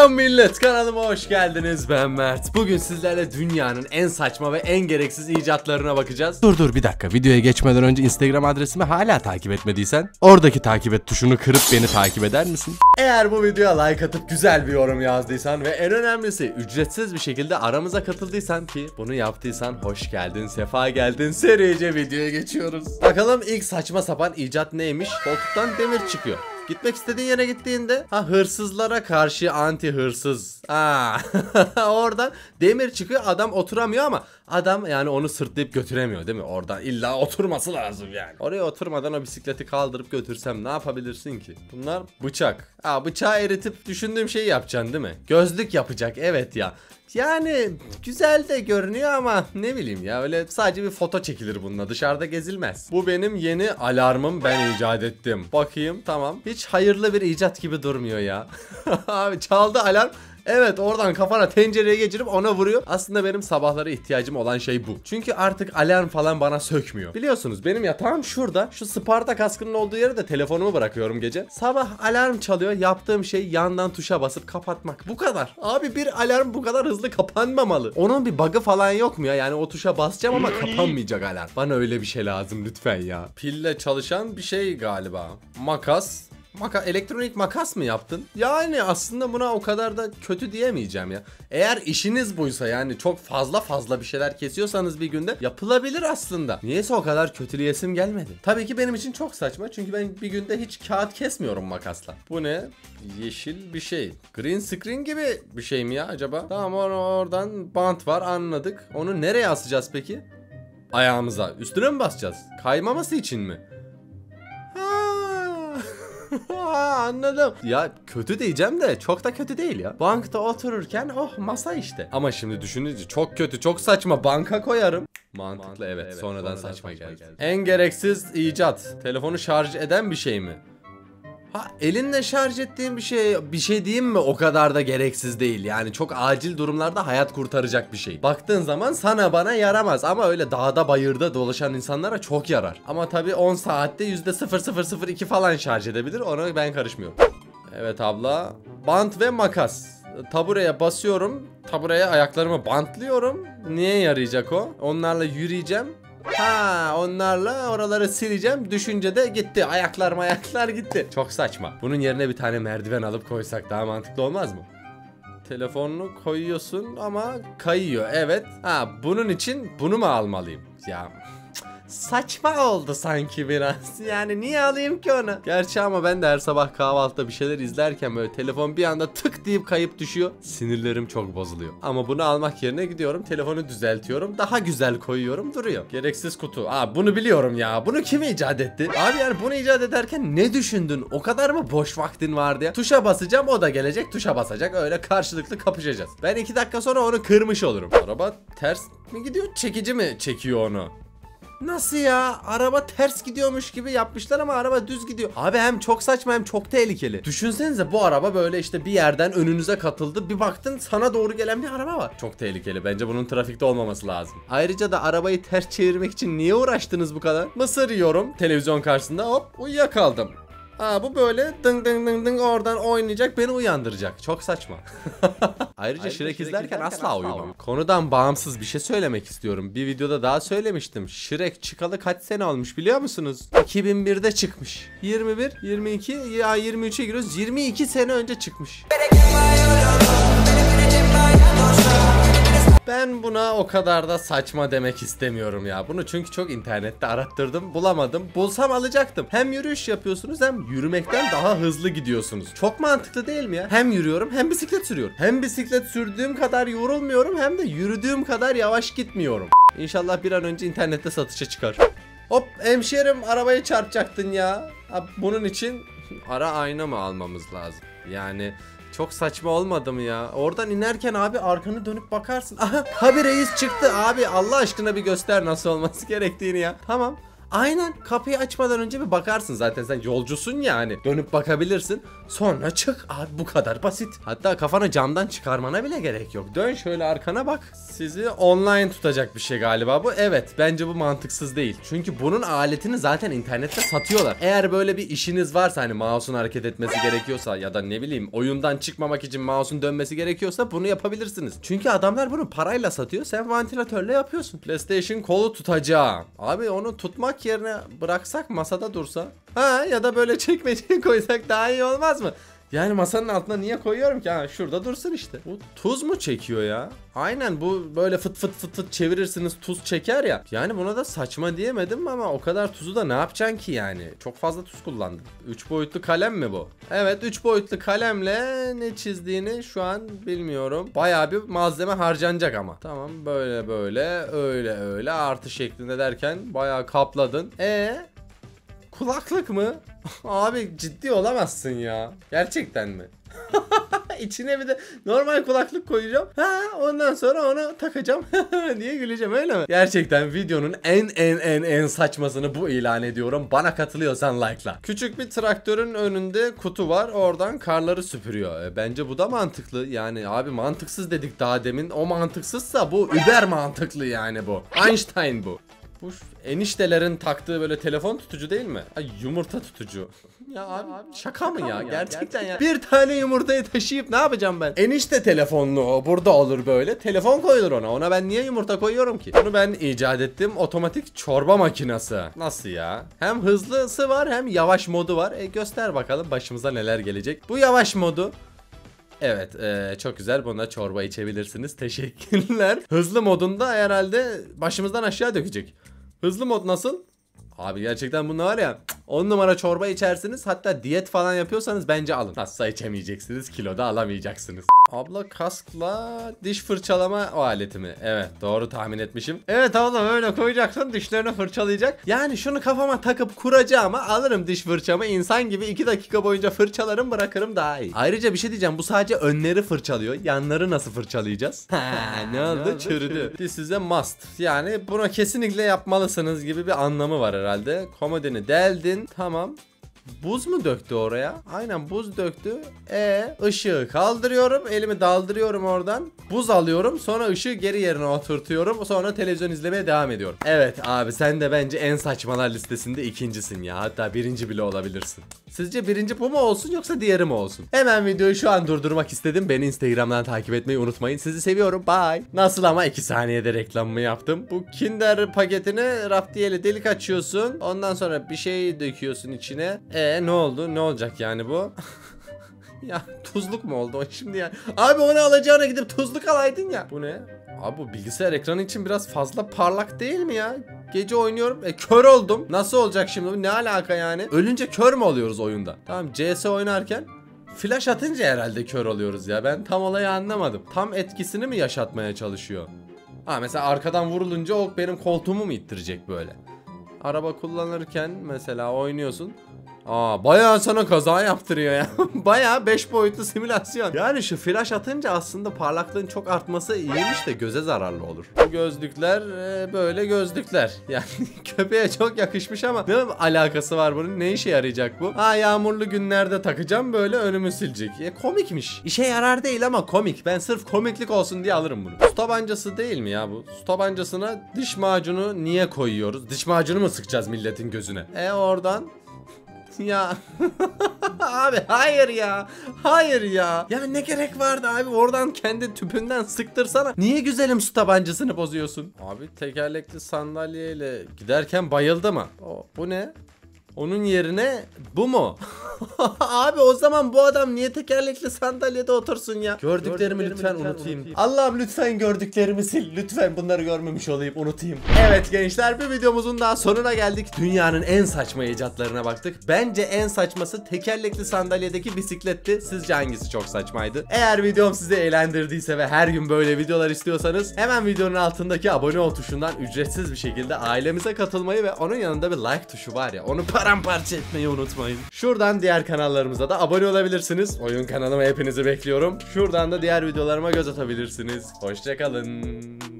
Selam millet, kanalıma hoş geldiniz. Ben Mert. Bugün sizlerle dünyanın en saçma ve en gereksiz icatlarına bakacağız. Dur bir dakika, videoya geçmeden önce Instagram adresimi hala takip etmediysen oradaki takip et tuşunu kırıp beni takip eder misin? Eğer bu videoya like atıp güzel bir yorum yazdıysan ve en önemlisi ücretsiz bir şekilde aramıza katıldıysan, ki bunu yaptıysan hoş geldin, sefa geldin. Serice videoya geçiyoruz. Bakalım ilk saçma sapan icat neymiş? Koltuktan demir çıkıyor. Gitmek istediğin yere gittiğinde hırsızlara karşı anti hırsız. Oradan demir çıkıyor, adam oturamıyor ama adam yani onu sırtlayıp götüremiyor değil mi? Oradan illa oturması lazım yani. Oraya oturmadan o bisikleti kaldırıp götürsem ne yapabilirsin ki? Bunlar bıçak. Bıçağı eritip düşündüğüm şeyi yapacaksın değil mi? Gözlük yapacak, evet ya. Yani güzel de görünüyor ama ne bileyim ya, öyle sadece bir foto çekilir bununla, dışarıda gezilmez. Bu benim yeni alarmım, ben icat ettim. Bakayım, tamam. Hiç hayırlı bir icat gibi durmuyor ya. Abi çaldı alarm. Evet, oradan kafana tencereye geçirip ona vuruyor. Aslında benim sabahları ihtiyacım olan şey bu. Çünkü artık alarm falan bana sökmüyor. Biliyorsunuz benim yatağım şurada. Şu Sparta kaskının olduğu yere de telefonumu bırakıyorum gece. Sabah alarm çalıyor. Yaptığım şey yandan tuşa basıp kapatmak. Bu kadar. Abi bir alarm bu kadar hızlı kapanmamalı. Onun bir bug'ı falan yok mu ya? Yani o tuşa basacağım ama kapanmayacak alarm. Bana öyle bir şey lazım lütfen ya. Pille çalışan bir şey galiba. Makas. Elektronik makas mı yaptın? Yani aslında buna o kadar da kötü diyemeyeceğim ya. Eğer işiniz buysa, yani çok fazla bir şeyler kesiyorsanız bir günde, yapılabilir aslında. Niyeyse o kadar kötüleyesim gelmedi. Tabii ki benim için çok saçma, çünkü ben bir günde hiç kağıt kesmiyorum makasla. Bu ne? Yeşil bir şey. Green screen gibi bir şey mi ya acaba? Tamam, oradan bant var, anladık. Onu nereye asacağız peki? Ayağımıza. Üstüne mi basacağız? Kaymaması için mi? Anladım. Ya kötü diyeceğim de çok da kötü değil ya. Bankta otururken masa işte. Ama şimdi düşününce çok kötü, çok saçma. Banka koyarım. Mantıklı, evet. Sonradan saçma geldi. En gereksiz icat. Telefonu şarj eden bir şey mi? Elinle şarj ettiğin bir şey diyeyim mi? O kadar da gereksiz değil. Yani çok acil durumlarda hayat kurtaracak bir şey. Baktığın zaman sana bana yaramaz ama öyle dağda bayırda dolaşan insanlara çok yarar. Ama tabii 10 saatte %0002 falan şarj edebilir. Ona ben karışmıyorum. Evet abla. Bant ve makas. Tabureye basıyorum. Tabureye ayaklarımı bantlıyorum. Niye yarayacak o? Onlarla yürüyeceğim. Onlarla oraları sileceğim. Düşünce de gitti. Ayaklar gitti. Çok saçma. Bunun yerine bir tane merdiven alıp koysak daha mantıklı olmaz mı? Telefonunu koyuyorsun ama kayıyor. Evet. Bunun için bunu mu almalıyım? Ya saçma oldu sanki biraz. Yani niye alayım ki onu? Gerçi ama ben de her sabah kahvaltıda bir şeyler izlerken böyle telefon bir anda tık deyip kayıp düşüyor. Sinirlerim çok bozuluyor. Ama bunu almak yerine gidiyorum, telefonu düzeltiyorum. Daha güzel koyuyorum, duruyor. Gereksiz kutu. Bunu biliyorum ya. Bunu kim icat etti? Abi yani bunu icat ederken ne düşündün? O kadar mı boş vaktin vardı ya? Tuşa basacağım, o da gelecek, tuşa basacak. Öyle karşılıklı kapışacağız. Ben 2 dakika sonra onu kırmış olurum. Araba ters mi gidiyor? Çekici mi çekiyor onu? Nasıl ya? Araba ters gidiyormuş gibi yapmışlar ama araba düz gidiyor. Abi hem çok saçma hem çok tehlikeli. Düşünsenize, bu araba böyle işte bir yerden önünüze katıldı. Bir baktın sana doğru gelen bir araba var. Çok tehlikeli. Bence bunun trafikte olmaması lazım. Ayrıca da arabayı ters çevirmek için niye uğraştınız bu kadar? Mısır yiyorum televizyon karşısında, hop uyuyakaldım. Bu böyle ding ding oradan oynayacak, beni uyandıracak. Çok saçma. Ayrıca Shrek izlerken asla uyumam. Konudan bağımsız bir şey söylemek istiyorum. Bir videoda daha söylemiştim. Shrek çıkalı kaç sene olmuş biliyor musunuz? 2001'de çıkmış. 21, 22 ya 23'e giriyoruz. 22 sene önce çıkmış. Ben buna o kadar da saçma demek istemiyorum ya. Bunu çünkü çok internette arattırdım, bulamadım. Bulsam alacaktım. Hem yürüyüş yapıyorsunuz hem yürümekten daha hızlı gidiyorsunuz. Çok mantıklı değil mi ya? Hem yürüyorum hem bisiklet sürüyorum. Hem bisiklet sürdüğüm kadar yorulmuyorum hem de yürüdüğüm kadar yavaş gitmiyorum. İnşallah bir an önce internette satışa çıkar. Hop hemşerim, arabayı çarpacaktın ya. Bunun için ara ayna mı almamız lazım? Yani çok saçma olmadı mı ya? Oradan inerken abi arkanı dönüp bakarsın. Abi reis çıktı abi. Allah aşkına bir göster nasıl olması gerektiğini ya. Tamam. Aynen, kapıyı açmadan önce bir bakarsın, zaten sen yolcusun yani. Dönüp bakabilirsin. Sonra çık abi, bu kadar basit. Hatta kafanı camdan çıkarmana bile gerek yok. Dön şöyle arkana bak. Sizi online tutacak bir şey galiba bu. Evet, bence bu mantıksız değil. Çünkü bunun aletini zaten internette satıyorlar. Eğer böyle bir işiniz varsa, hani mouse'un hareket etmesi gerekiyorsa ya da ne bileyim oyundan çıkmamak için mouse'un dönmesi gerekiyorsa bunu yapabilirsiniz. Çünkü adamlar bunu parayla satıyor. Sen vantilatörle yapıyorsun. PlayStation kolu tutacağım. Abi onu tutmak yerine bıraksak, masada dursa. Ha, ya da böyle çekmeceye koysak daha iyi olmaz mı? Yani masanın altına niye koyuyorum ki? Ha, şurada dursun işte. Bu tuz mu çekiyor ya? Aynen, bu böyle fıt fıt fıt fıt çevirirsiniz, tuz çeker ya. Yani buna da saçma diyemedim ama o kadar tuzu da ne yapacaksın ki yani? Çok fazla tuz kullandım. 3 boyutlu kalem mi bu? Evet, 3 boyutlu kalemle ne çizdiğini şu an bilmiyorum. Bayağı bir malzeme harcanacak ama. Tamam, böyle böyle öyle öyle artı şeklinde derken bayağı kapladın. Kulaklık mı? Abi ciddi olamazsın ya. Gerçekten mi? İçine bir de normal kulaklık koyacağım. Ha, ondan sonra onu takacağım diye güleceğim, öyle mi? Gerçekten videonun en saçmasını bu ilan ediyorum. Bana katılıyorsan like'la. Küçük bir traktörün önünde kutu var. Oradan karları süpürüyor. Bence bu da mantıklı. Yani abi, mantıksız dedik daha demin. O mantıksızsa bu über mantıklı yani bu. Einstein bu. Bu eniştelerin taktığı böyle telefon tutucu değil mi? Ay, yumurta tutucu. Ya abi, şaka mı ya? Gerçekten ya. Bir tane yumurtayı taşıyıp ne yapacağım ben? Enişte telefonlu o. Burada olur böyle. Telefon koyulur ona. Ona ben niye yumurta koyuyorum ki? Bunu ben icat ettim. Otomatik çorba makinesi. Nasıl ya? Hem hızlısı var hem yavaş modu var. Göster bakalım başımıza neler gelecek. Bu yavaş modu. Evet, çok güzel, bunda çorba içebilirsiniz. Teşekkürler. Hızlı modunda herhalde başımızdan aşağı dökecek. Hızlı mod nasıl? Abi gerçekten bunlar var ya, 10 numara çorba içersiniz. Hatta diyet falan yapıyorsanız bence alın. Nasılsa içemeyeceksiniz, kiloda alamayacaksınız. Abla kaskla diş fırçalama aleti mi? Evet, doğru tahmin etmişim. Evet abla, böyle koyacaksın, dişlerini fırçalayacak. Yani şunu kafama takıp kuracağıma alırım diş fırçamı, insan gibi 2 dakika boyunca fırçalarım, bırakırım, daha iyi. Ayrıca bir şey diyeceğim, bu sadece önleri fırçalıyor. Yanları nasıl fırçalayacağız? Ne oldu? Çürüdü. This is a must. Yani bunu kesinlikle yapmalısınız gibi bir anlamı var herhalde. Komodini deldin. Tamam. Buz mu döktü oraya? Aynen, buz döktü. Işığı kaldırıyorum. Elimi daldırıyorum oradan. Buz alıyorum. Sonra ışığı geri yerine oturtuyorum. Sonra televizyon izlemeye devam ediyorum. Evet abi, sen de bence en saçmalar listesinde ikincisin ya. Hatta birinci bile olabilirsin. Sizce birinci bu mu olsun yoksa diğeri mi olsun? Hemen videoyu şu an durdurmak istedim. Beni Instagram'dan takip etmeyi unutmayın. Sizi seviyorum. Bye. Nasıl ama 2 saniyede reklamımı yaptım. Bu Kinder paketini raftiyeyle delik açıyorsun. Ondan sonra bir şey döküyorsun içine. Ne oldu? Ne olacak yani bu? Ya tuzluk mu oldu o şimdi yani? Abi onu alacağına gidip tuzluk alaydın ya. Bu ne? Abi bu bilgisayar ekranı için biraz fazla parlak değil mi ya? Gece oynuyorum. Kör oldum. Nasıl olacak şimdi? Ne alaka yani? Ölünce kör mü oluyoruz oyunda? Tamam, CS oynarken flash atınca herhalde kör oluyoruz ya. Ben tam olayı anlamadım. Tam etkisini mi yaşatmaya çalışıyor? Ha, mesela arkadan vurulunca o benim koltuğumu mu ittirecek böyle? Araba kullanırken mesela oynuyorsun. Bayağı sana kaza yaptırıyor ya. Bayağı 5 boyutlu simülasyon. Yani şu flash atınca aslında parlaklığın çok artması iyiymiş de göze zararlı olur. Bu gözlükler böyle gözlükler. Yani köpeğe çok yakışmış ama ne alakası var bunun? Ne işe yarayacak bu? Yağmurlu günlerde takacağım, böyle önümü silecek. Komikmiş. İşe yarar değil ama komik. Ben sırf komiklik olsun diye alırım bunu. Su tabancası değil mi ya bu? Su tabancasına diş macunu niye koyuyoruz? Diş macunu mu sıkacağız milletin gözüne? Oradan ya abi hayır ya. Hayır ya. Ya ne gerek vardı abi, oradan kendi tüpünden sıktırsana. Niye güzelim su tabancasını bozuyorsun? Abi tekerlekli sandalyeyle giderken bayıldı mı? Bu ne? Onun yerine bu mu? Abi o zaman bu adam niye tekerlekli sandalyede otursun ya? Gördüklerimi lütfen unutayım. Allah'ım lütfen gördüklerimi sil. Lütfen bunları görmemiş olayım, unutayım. Evet gençler, bir videomuzun daha sonuna geldik. Dünyanın en saçma icatlarına baktık. Bence en saçması tekerlekli sandalyedeki bisikletti. Sizce hangisi çok saçmaydı? Eğer videom sizi eğlendirdiyse ve her gün böyle videolar istiyorsanız hemen videonun altındaki abone ol tuşundan ücretsiz bir şekilde ailemize katılmayı ve onun yanında bir like tuşu var ya, onu paramparça etmeyi unutmayın. Şuradan diğer kanallarımıza da abone olabilirsiniz. Oyun kanalıma hepinizi bekliyorum. Şuradan da diğer videolarıma göz atabilirsiniz. Hoşça kalın.